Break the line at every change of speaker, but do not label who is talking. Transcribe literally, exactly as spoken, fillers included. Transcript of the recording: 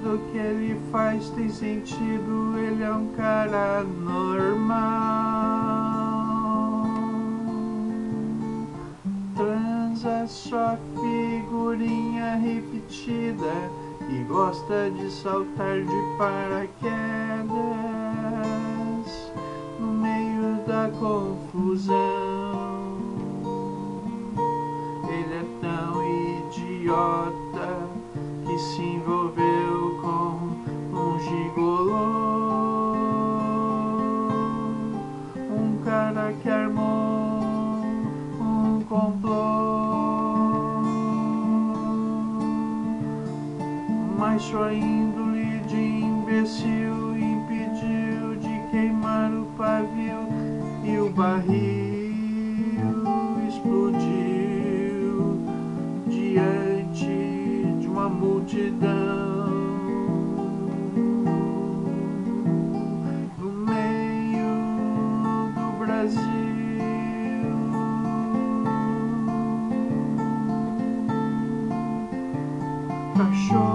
tudo que ele faz tem sentido, ele é um cara normal. Transa sua figurinha repetida e gosta de saltar de paraquedas no meio da confusão. Ele é tão idiota que se envolveu com um gigolô, um cara que armou um complô. Mas sua índole de imbecil impediu de queimar o pavio e o barril explodiu diante de uma multidão no meio do Brasil. Cachorro